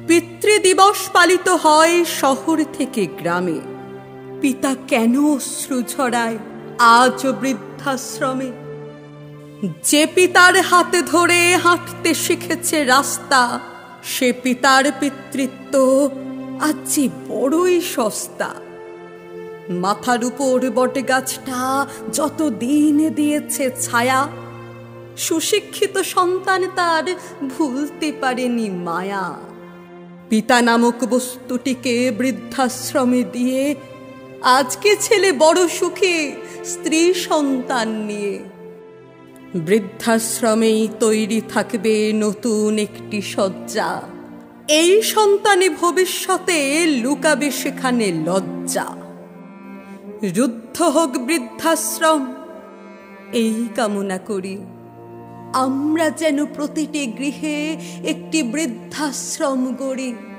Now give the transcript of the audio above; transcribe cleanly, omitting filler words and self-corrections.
পিতৃদিবস পালিত হয় শহর থেকে গ্রামে। পিতা কেন অশ্রু ঝরায় আজ বৃদ্ধাশ্রমে? যে পিতার হাতে ধরে হাঁটতে শিখেছে রাস্তা, সে পিতার পিতৃত্ব আজ যে বড়ই সস্তা। মাথার উপর বটগাছটা যত দিন দিয়েছে ছায়া, সুশিক্ষিত সন্তান তার ভুলতে পারেনি মায়া। পিতা নামক বস্তুটিকে বৃদ্ধাশ্রমে দিয়ে আজকে ছেলে বড় সুখী স্ত্রী সন্তান নিয়ে। বৃদ্ধাশ্রমেই তৈরি থাকবে নতুন একটি শয্যা, এই সন্তানে ভবিষ্যতে লুকাবে সেখানে লজ্জা। রুদ্ধ হোক বৃদ্ধাশ্রম, এই কামনা করি। আমরা যেন প্রতিটি গৃহে একটি বৃদ্ধাশ্রম গড়ি।